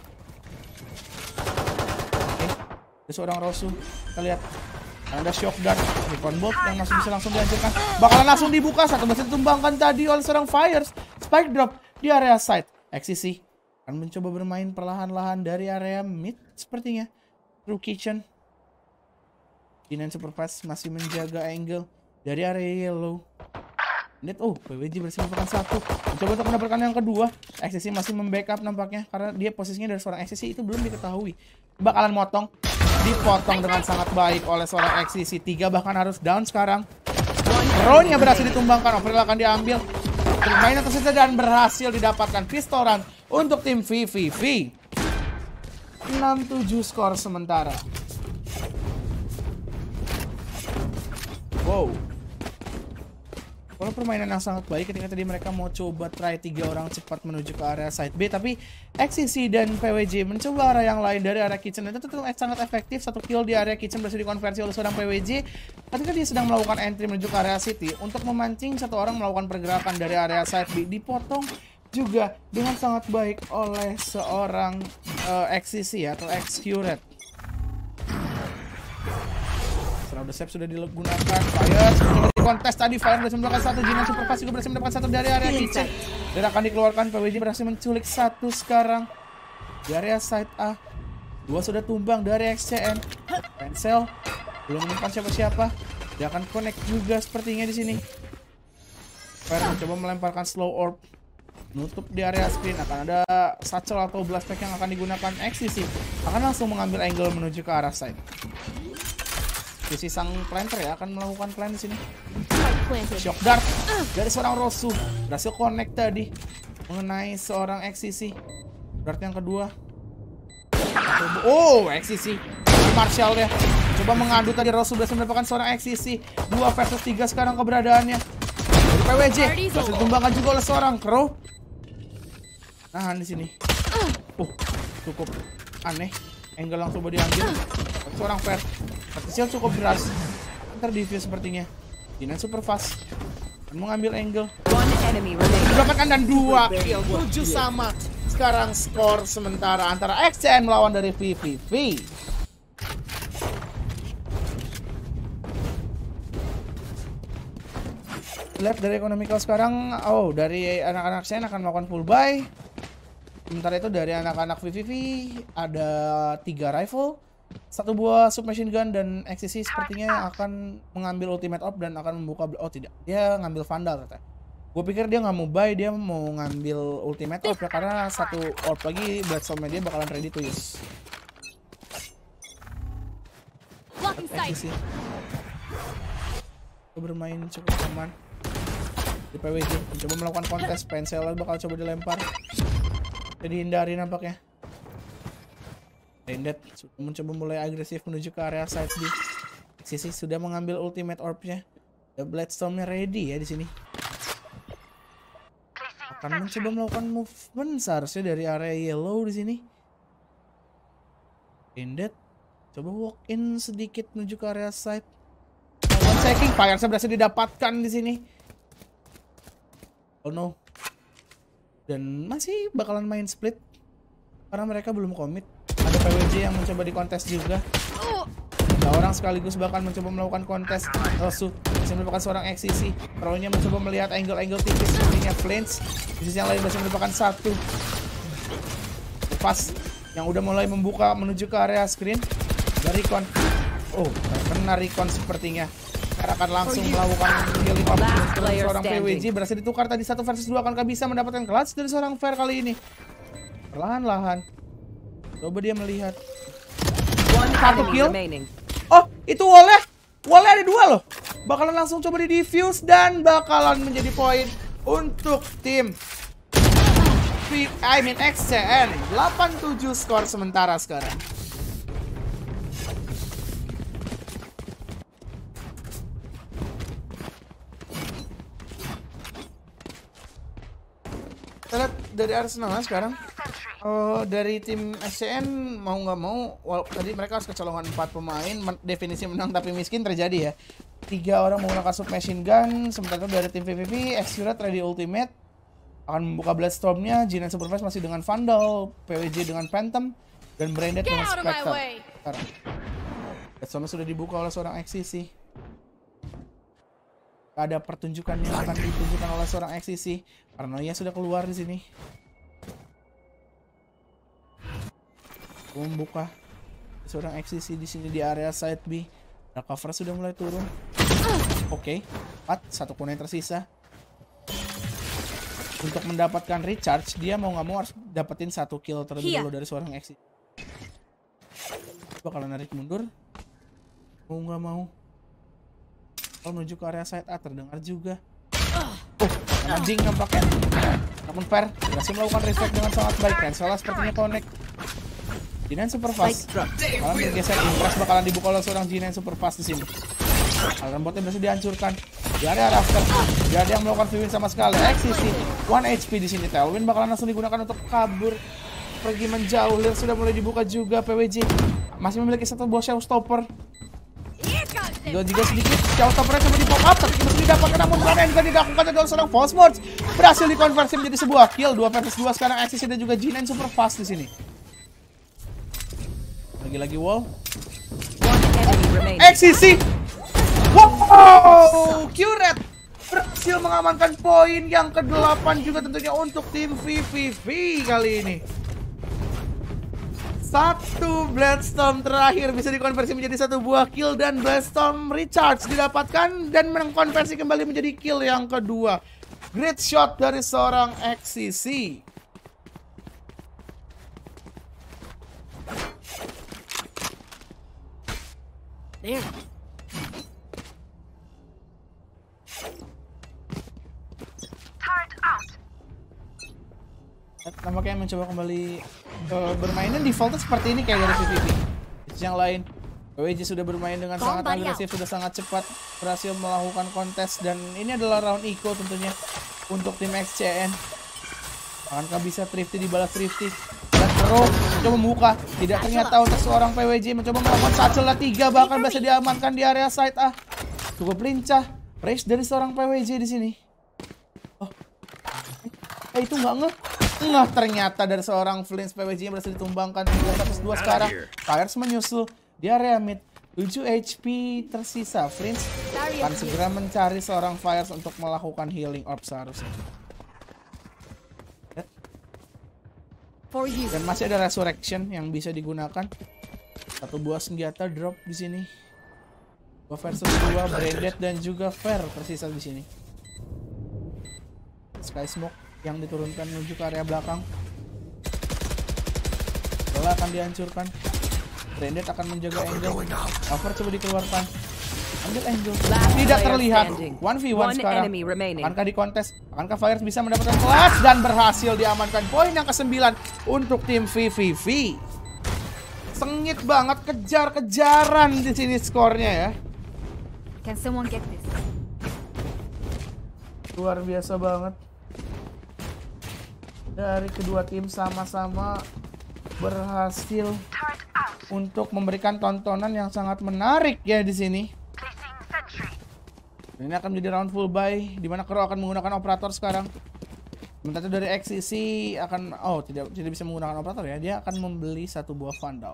Ada seorang Rosu. Kita lihat. Ada shock dart. Recon bolt yang masih bisa langsung dihancurkan. Bakalan langsung dibuka. Satu masih ditumbangkan tadi oleh seorang Fires. Spike drop di area side. XCC akan mencoba bermain perlahan-lahan dari area mid sepertinya. Through kitchen. Dinan Superfast masih menjaga angle dari area yellow. Lihat, PWG berhasil mendapatkan 1. Mencoba untuk mendapatkan yang kedua. XCC masih membackup nampaknya karena dia posisinya dari seorang XCC itu belum diketahui. Bakalan motong, dipotong dengan sangat baik oleh seorang XCC. 3 bahkan harus down sekarang. Drone-nya berhasil ditumbangkan. Overkill akan diambil. Permainan tersisa dan berhasil didapatkan pistol run untuk tim VVV. 6-7 skor sementara. Wow. Kalau permainan yang sangat baik ketika tadi mereka mau coba try 3 orang cepat menuju ke area side B, tapi XCC dan PWJ mencoba area yang lain dari area kitchen. Itu tetap sangat efektif. 1 kill di area kitchen berhasil dikonversi oleh seorang PWJ ketika dia sedang melakukan entry menuju ke area city untuk memancing 1 orang melakukan pergerakan dari area side B. Dipotong juga dengan sangat baik oleh seorang XCC atau XQRed. Udah save sudah digunakan. Fire coba dikontes tadi. Fire berhasil mendapatkan 1. Jinan Superfast juga berhasil mendapatkan 1 dari area kitchen. Dan akan dikeluarkan. PWJ berhasil menculik 1 sekarang di area side A. 2 sudah tumbang dari XCN. Pencil belum menyimpan siapa-siapa. Dia akan connect juga sepertinya di sini. Fire mencoba melemparkan slow orb nutup di area screen. Akan ada satchel atau blast pack yang akan digunakan. XCC akan langsung mengambil angle menuju ke arah side. Sisi sang planter ya akan melakukan plan di sini. Shock dart dari seorang Rosu berhasil connect tadi mengenai seorang XCC. Dart yang kedua. XCC Marshall ya. Coba mengadu tadi. Rosu berhasil mendapatkan seorang XCC. 2 versus 3 sekarang keberadaannya. Dari PWJ berhasil ditumbangkan juga oleh seorang Crow. Nahan di sini. Cukup aneh. Angle langsung coba diambil. Seorang Fer. Vertical cukup keras. Terdefuse sepertinya. Dinan Superfast mengambil angle. Didapatkan dan 2 kill. 7 sama. Sekarang skor sementara antara XCN melawan dari VVV. Lihat dari economical sekarang. Dari anak-anak XCN akan melakukan full buy. Sementara itu dari anak-anak VVV ada 3 rifle, 1 buah submachine gun, dan XCC sepertinya akan mengambil ultimate orb dan akan membuka. Tidak, dia ngambil vandal ternyata. Gue pikir dia nggak mau buy, dia mau ngambil ultimate orb ya, karena 1 orb lagi Bloodstorm dia bakalan ready to use. XCC bermain cukup aman di PWJ. Mencoba melakukan kontes. Pencil bakal coba dilempar. Jadi hindari nampaknya. Rendet sudah mencoba mulai agresif menuju ke area side B. Sisi sudah mengambil ultimate orb-nya. The Bloodstorm-nya ready ya di sini. Akan mencoba melakukan movement seharusnya dari area yellow di sini. Rendet coba walk in sedikit menuju ke area side. Melakukan checking. Fire-nya berhasil didapatkan di sini. Oh no. Dan masih bakalan main split karena mereka belum komit. Ada PWJ yang mencoba dikontes juga. 3 orang sekaligus bahkan mencoba melakukan kontes. Rosu masih merupakan seorang XCC. Pro-nya mencoba melihat angle-angle tipis sepertinya flange. Di sisi yang lain masih merupakan 1. Pas yang udah mulai membuka menuju ke area screen. Dari Recon. Kena Recon sepertinya. Akan langsung melakukan healing orb. Seorang PWJ berhasil ditukar tadi 1 versus 2. Akankah bisa mendapatkan clutch dari seorang Fer kali ini? Perlahan-lahan. Coba dia melihat. 1 kill. Itu wallnya. Wallnya ada 2 loh. Bakalan langsung coba di defuse dan bakalan menjadi poin untuk tim XCN. 8-7 skor sementara sekarang. Kita lihat dari Arsenal sekarang. Dari tim SCN mau nggak mau, tadi mereka harus kecolongan 4 pemain. Definisi menang tapi miskin terjadi ya. 3 orang menggunakan submachine gun. Sementara itu dari tim VVV, Exurat ready ultimate. Akan membuka Bloodstorm-nya. Jinan Superfast masih dengan Vandal. PWJ dengan Phantom. Dan Branded dengan Spectre. Sekarang Bloodstorm sudah dibuka oleh seorang XCC. Ada pertunjukan yang akan ditunjukkan oleh seorang XCC. Paranoia sudah keluar di sini. Membuka seorang XCC di sini di area side B. Nah, cover sudah mulai turun. Oke, 1 kuning tersisa. Untuk mendapatkan recharge, dia mau nggak mau harus dapetin 1 kill terlebih dahulu dari seorang XCC. Bakalan narik mundur. Mau nggak mau. Kalau menuju ke area side A terdengar juga. Karena ding nampaknya. Namun Fair berhasil melakukan reset dengan sangat baik. Cancel sepertinya connect. Jinan Superfast malah bergeser. Impress bakalan dibuka oleh seorang Jinan Superfast di sini. Aliran botnya berhasil dihancurkan. Di area Rafter tidak ada yang melakukan free-win sama sekali. XCC 1 HP di sini. Tailwind bakalan langsung digunakan untuk kabur, pergi menjauh. Lir sudah mulai dibuka juga. PWJ masih memiliki 1 buah showstopper. Dan juga sedikit showstoppernya coba di pop up, tapi masih didapatkan, namun mana yang juga dilakukan oleh seorang False Morts berhasil dikonversi menjadi sebuah kill. 2 versus 2 sekarang XCC dan juga Jinan Superfast di sini. Lagi-lagi wall. XCC. Wow, Curet berhasil mengamankan poin yang ke-8 juga tentunya untuk tim VVV kali ini. 1 Bloodstorm terakhir bisa dikonversi menjadi 1 buah kill dan Bloodstorm recharge didapatkan dan mengkonversi kembali menjadi kill yang kedua. Great shot dari seorang XCC. There. Nampaknya mencoba kembali bermainnya defaultnya seperti ini kayak dari PVP. Yang lain, PWJ sudah bermain dengan sangat agresif, sudah sangat cepat, berhasil melakukan kontes, dan ini adalah round eco tentunya untuk tim XCN. Akankah bisa Thrifty dibalas Thrifty? Dan Pro mencoba membuka, tidak ternyata untuk seorang PWJ mencoba melakukan satchel 3 bahkan bisa diamankan di area side A. Cukup lincah, race dari seorang PWJ di sini. Itu nggak ternyata dari seorang Flins. PWJ berhasil ditumbangkan 3-2 sekarang. Fires menyusul di area mid. 7 HP tersisa. Flins akan segera mencari seorang Fires untuk melakukan healing orb seharusnya. Dan masih ada resurrection yang bisa digunakan. 1 buah senjata drop di sini. 2 versus 2 Branded dan juga Fair tersisa di sini. Sky Smoke yang diturunkan menuju ke area belakang. Bola akan dihancurkan. Branded akan menjaga angle. Cover coba dikeluarkan. Ambil angle. Tidak terlihat. 1v1 sekarang. Akankah dikontes? Akankah Fires bisa mendapatkan clutch? Dan berhasil diamankan poin yang ke-9 untuk tim VVV. Sengit banget, kejar-kejaran di sini skornya ya. Can someone get this? Luar biasa banget. Dari kedua tim sama-sama berhasil untuk memberikan tontonan yang sangat menarik ya di sini. Ini akan menjadi round full buy di mana Crow akan menggunakan operator sekarang. Sementara itu dari XCC akan tidak bisa menggunakan operator ya. Dia akan membeli 1 buah Vandal.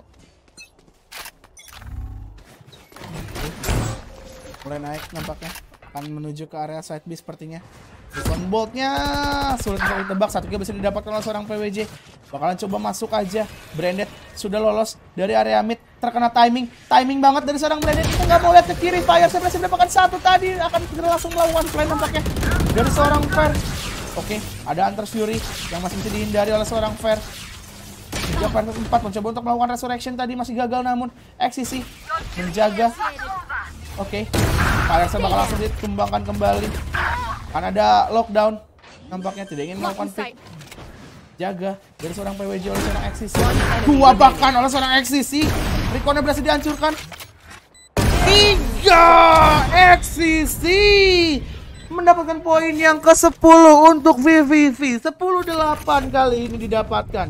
Mulai naik nampaknya. Akan menuju ke area side B sepertinya. Recon Bolt-nya sulit untuk ditebak. 1 kill bisa didapatkan oleh seorang PWJ. Bakalan coba masuk aja. Branded sudah lolos dari area mid. Terkena timing banget dari seorang Branded. Kita nggak mau lihat ke kiri. Fire saya berhasil mendapatkan 1 tadi. Akan segera langsung melakukan flank nampaknya dari seorang Fair. Oke, ada Hunter's Fury yang masih bisa dihindari oleh seorang Fair. 3 versus 4 mencoba untuk melakukan resurrection tadi masih gagal, namun XCC menjaga. Oke, Fire saya bakal langsung ditumbangkan kembali. Kan ada lockdown. Nampaknya tidak ingin melakukan pick. Jaga dari seorang PWJ oleh seorang XCC. 2 bahkan oleh seorang XCC. Reconnya berhasil dihancurkan. 3 XCC mendapatkan poin yang ke-10 untuk VVV. 10-8 kali ini didapatkan.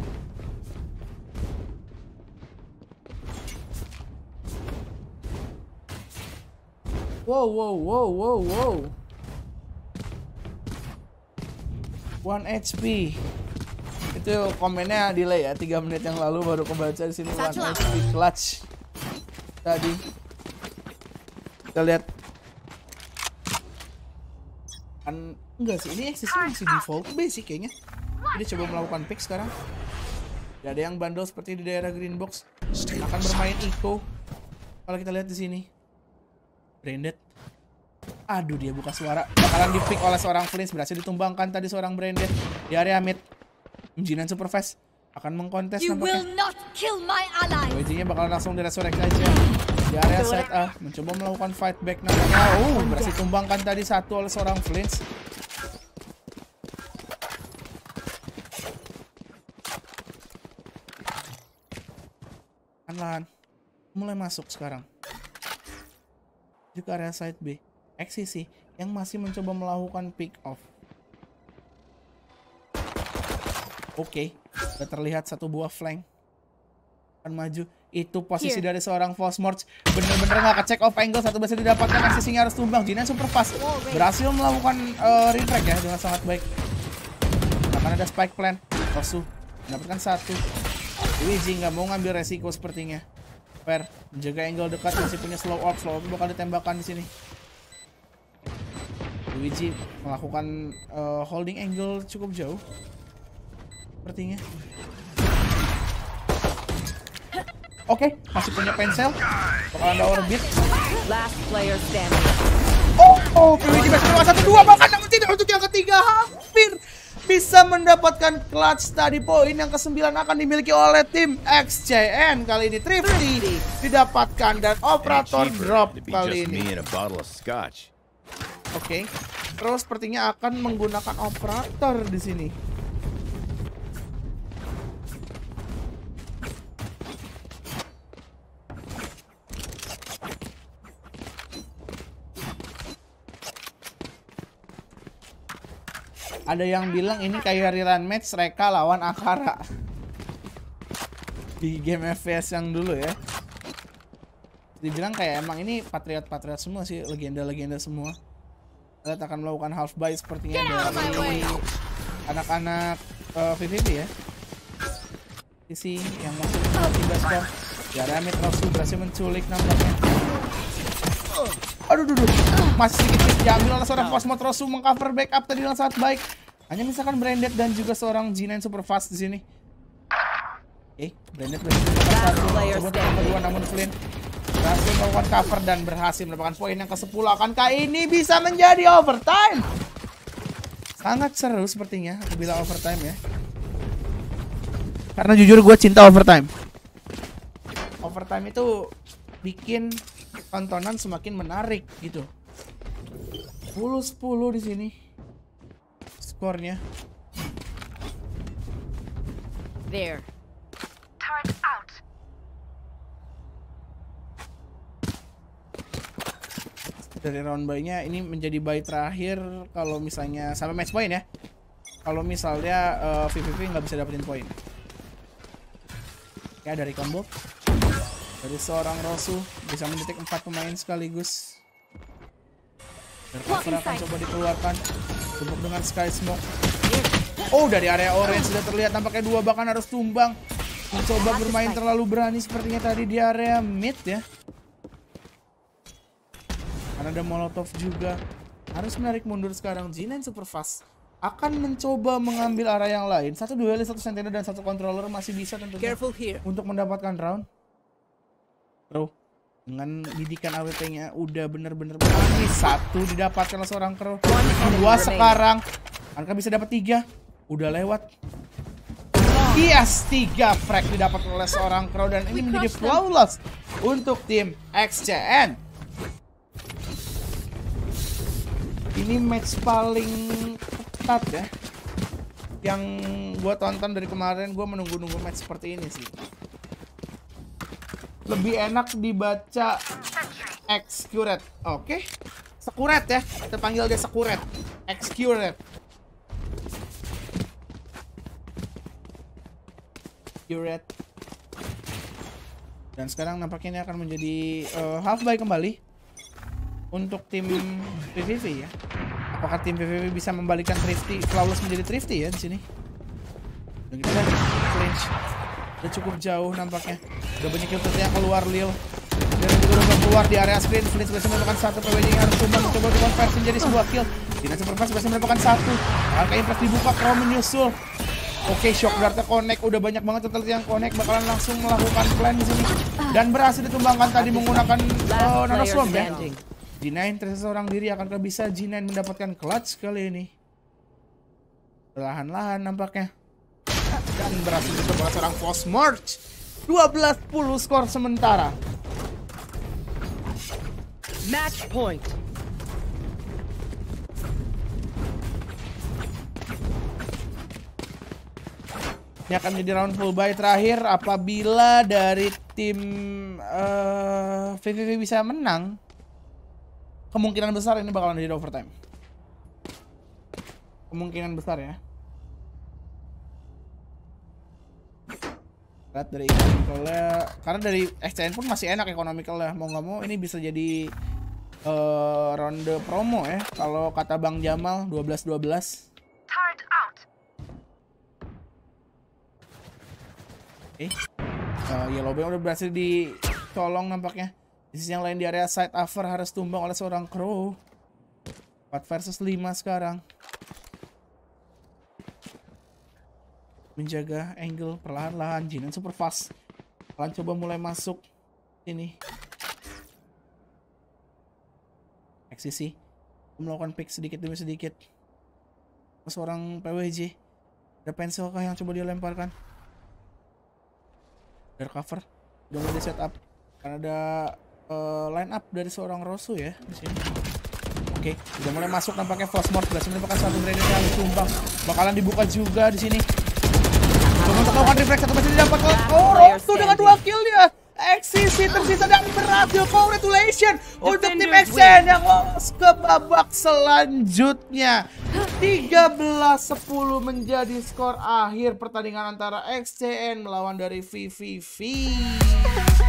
Wow. 1 HP. Itu komennya delay ya, 3 menit yang lalu baru kebaca di sini. 1 HP clutch. Tadi kita lihat kan enggak sih, ini eksisnya masih default basic kayaknya. Jadi coba melakukan pick sekarang. Gak ada yang bandel seperti di daerah green box. Akan bermain eco. Kalau kita lihat di sini, Branded. Aduh, dia buka suara. Bakalan di-pick oleh seorang Flins. Berhasil ditumbangkan tadi seorang Branded di area mid. Jinan Superfast akan mengkontes nampaknya. WJ-nya bakalan langsung diresurrect aja di area side A. Mencoba melakukan fight back nampaknya. Berhasil tumbangkan tadi satu oleh seorang Flins. Lahan mulai masuk sekarang juga area side B. XCC yang masih mencoba melakukan pick off. Oke, sudah terlihat satu buah flank akan maju. Itu posisi dari seorang Fosmorch. Bener-bener nggak ke check off angle. Satu berhasil didapatkan. XCC-nya harus tumbang. Jinan Superfast berhasil melakukan retrack ya dengan sangat baik. Akan ada spike plan. Rosu mendapatkan satu. Luigi nggak mau ngambil resiko sepertinya. Fair menjaga angle dekat, masih punya slow up bakal ditembakkan di sini. Luigi melakukan holding angle cukup jauh sepertinya. Oke, masih punya pensel. Bakalan ada orbit. Last player standing. Luigi masih lewat 1-2 bahkan namun tidak untuk yang ketiga. Hampir bisa mendapatkan clutch tadi. Poin yang ke-9 akan dimiliki oleh tim XCN. Kali ini Thrifty didapatkan dan operator drop kali ini. Oke, terus sepertinya akan menggunakan operator di sini. Ada yang bilang ini kayak rerun match Reka lawan Akara di game FPS yang dulu ya. Dibilang kayak emang ini patriot semua sih, legenda semua. Lihat akan melakukan half buy sepertinya dari anak-anak VVP ya. Sisi yang masuk ke baskom. Jaramit Rosu berhasil menculik nampaknya. Aduh, masih sedikit diambil oleh seorang Cosmo. Rosu mengcover backup tadi dengan sangat baik. Hanya misalkan Branded dan juga seorang Jinan Superfast di sini. Branded berhasil melakukan satu, coba kedua namun Flynn berhasil melakukan cover dan berhasil mendapatkan poin yang ke-10. Akankah ini bisa menjadi overtime? Sangat seru sepertinya apabila overtime ya. Karena jujur gue cinta overtime. Overtime itu bikin tontonan semakin menarik gitu. 10-10 di sini skornya. There. Turret out. Dari round buy-nya ini menjadi buy terakhir kalau misalnya sampai match point ya. Kalau misalnya VVP nggak bisa dapetin poin. Ya, dari combo dari seorang Rosu bisa mendetek 4 pemain sekaligus. Bercover akan coba dikeluarkan. Tumpuk dengan Sky Smoke. Dari area orange sudah terlihat tampaknya 2 bahkan harus tumbang. Mencoba bermain terlalu berani sepertinya tadi di area mid ya. Karena ada Molotov juga. Harus menarik mundur sekarang. Jinan Superfast akan mencoba mengambil area yang lain. 1 duelis, 1 sentinel dan 1 controller masih bisa tentunya untuk mendapatkan round. Bro, dengan didikan AWP-nya udah bener-bener berani. 1 didapatkan oleh seorang Crow. 2 sekarang. Angka bisa dapat 3. Udah lewat. Yes, 3 frag didapat oleh seorang Crow dan ini menjadi flawless untuk tim XCN. Ini match paling ketat ya. Yang gue tonton dari kemarin, gue menunggu-nunggu match seperti ini sih. Lebih enak dibaca accurate. Oke. Sekuret ya, kita panggil dia Sekuret. Excuret. Excuret. Dan sekarang nampaknya ini akan menjadi half buy kembali untuk tim PVV ya. Apakah tim PVV bisa membalikkan Thrifty, Flawless menjadi Thrifty ya di sini? Dan kita lihat range udah cukup jauh nampaknya. Udah banyak yang keluar Lil. Dan juga udah keluar di area screen. Flint berhasil mendapatkan satu. PWJ yang harus coba mencoba untuk konversi menjadi sebuah kill. Tidak Superfast berhasil mendapatkan satu. Angka Impress dibuka, Crow menyusul. Oke, shock dart connect, udah banyak banget total yang connect, bakalan langsung melakukan plan di sini dan berhasil ditumbangkan tadi menggunakan Nano Swamp ya. G9 tersisa seorang diri, akankah bisa G9 mendapatkan clutch kali ini? Perlahan-lahan nampaknya. Dan berhasil ditembak seorang Force March. 12-10 skor sementara. Match point. Ini akan menjadi round full buy terakhir apabila dari tim VVV bisa menang. Kemungkinan besar ini bakalan jadi overtime. Kemungkinan besar ya. Lihat dari economical-nya, karena dari XCN pun masih enak economical-nya. Mau nggak mau ini bisa jadi ronde promo ya. Kalau kata Bang Jamal 12-12. Turret out. Yellowbang udah berhasil dicolong nampaknya. Di sisi yang lain di area side Aver harus tumbang oleh seorang Crow. 4 versus 5 sekarang. Menjaga angle perlahan-lahan. Jinan super fast. Kalian coba mulai masuk ini. XCC melakukan pick sedikit demi sedikit. Seorang PWJ. Ada pensil kah yang coba dia lemparkan? Dari cover udah mulai setup karena ada line up dari seorang Rosu ya di sini. Oke, udah mulai masuk nampaknya Frostmort berhasil mendapatkan satu grenade yang tumbang. Bakalan dibuka juga di sini. Coba untuk melakukan refleks satu masih didapat. Oh, Rosu dengan 2 kill dia. XCC tersisa dan berhasil. Congratulations untuk tim XCN yang lolos ke babak selanjutnya. 13-10 menjadi skor akhir pertandingan antara XCN melawan dari VVV.